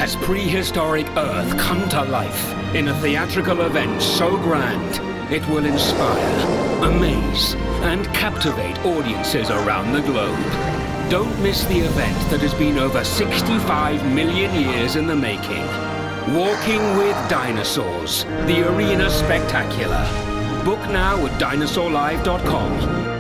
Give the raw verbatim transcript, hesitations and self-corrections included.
Has prehistoric Earth come to life in a theatrical event so grand it will inspire, amaze, and captivate audiences around the globe? Don't miss the event that has been over sixty-five million years in the making. Walking with Dinosaurs, the Arena Spectacular. Book now at dinosaur live dot com.